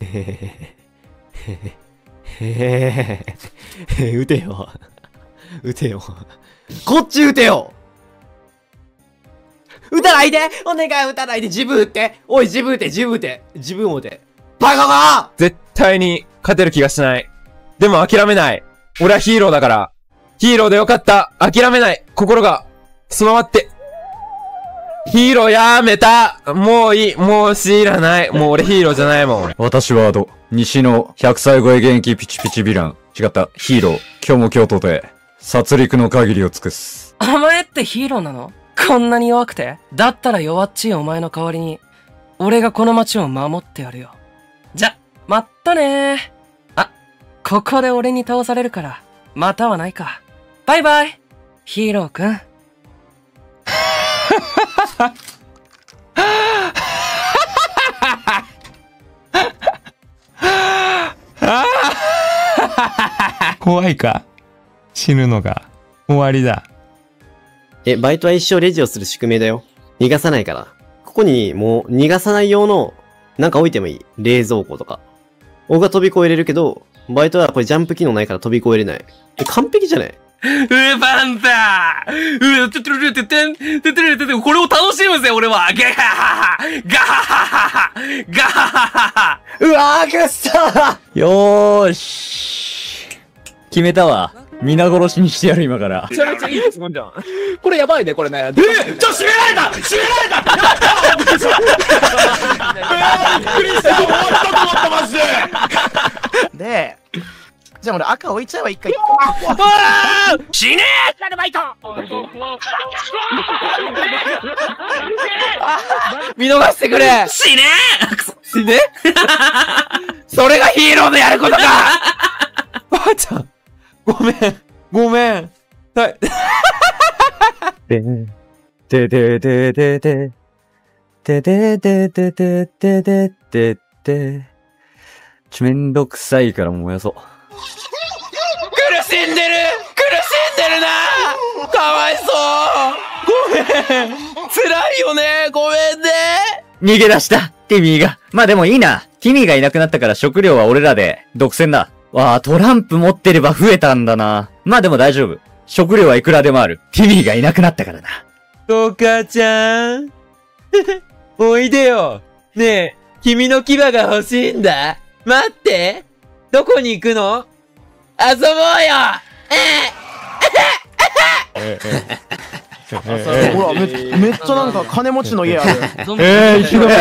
撃てよ。撃てよ。こっち撃てよ。撃たないでお願い撃たないで自分撃っておい自分撃て自分撃て自分を撃てバカか絶対に勝てる気がしない。でも諦めない。俺はヒーローだから。ヒーローでよかった。諦めない。心が備わって。ヒーローやめた。もういい。もう知らない。もう俺ヒーローじゃないもん。 私は西の100歳超え現役ピチピチヴィラン。違った。ヒーロー。今日も京都で、殺戮の限りを尽くす。 お前ってヒーローなの？こんなに弱くて？だったら弱っちいお前の代わりに、俺がこの街を守ってやるよ。じゃ、まったねー。あ、ここで俺に倒されるから、またはないか。バイバイヒーローくん。 怖いか？死ぬのが終わりだ。 バイトは一生レジをする宿命だよ。逃がさないから。ここにもう逃がさない用のなんか置いてもいい。冷蔵庫とか。僕が飛び越えれるけど、バイトはこれジャンプ機能ないから飛び越えれない。完璧じゃない？ パンダこれを楽しむぜ、俺はガハハハガハハハガハハハうわーくっそーよーし。決めたわ。皆殺しにしてやる今から。 めちゃめちゃいい質問じゃん。 これやばいね、これね。 閉められた閉められたびっくりした終わったと思ったマジでで、じゃあ俺赤置いちゃえば一回。 死ねアルバイト見逃してくれー死ね死ねそれがヒーローのやることかばあちゃん。ごめん。ごめん。はい。 でででででででででででででででめんどくさいから燃やそう。 苦しんでるなかわいそうごめん辛いよねごめんね逃げ出したティミーが。まあでもいいな。ティミーがいなくなったから食料は俺らで独占だ。わあ、トランプ持ってれば増えたんだな。まあでも大丈夫。食料はいくらでもある。ティミーがいなくなったからな。 トカちゃん。おいでよ。ねえ、君の牙が欲しいんだ。待って。どこに行くの？遊ぼうよほら、めっちゃなんか金持ちの家ある。 ひどい。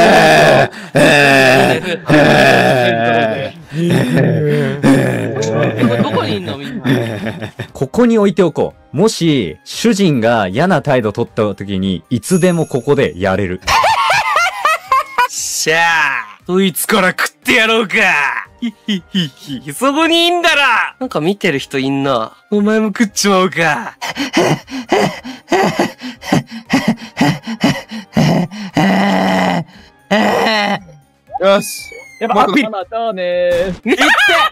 どこにいんのみんな。 ここに置いておこう。もし、主人が嫌な態度取った時に、いつでもここでやれる。 しゃあ、そいつから食ってやろうか。ひひひひ、そこにいんだら。なんか見てる人いんな。お前も食っちまおうか。 よし。 やっぱアピまたねー。 いって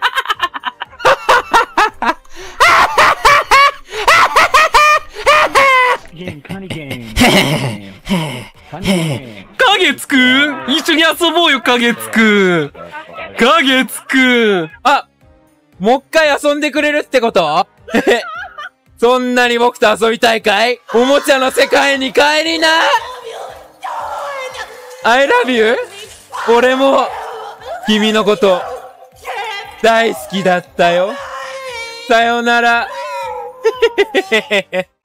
影つくん一緒に遊ぼうよ、影つくん影つくんあ、もう一回遊んでくれるってことそんなに僕と遊びたいかい？おもちゃの世界に帰りな !I love you? 俺も、君のこと、大好きだったよ。さよなら。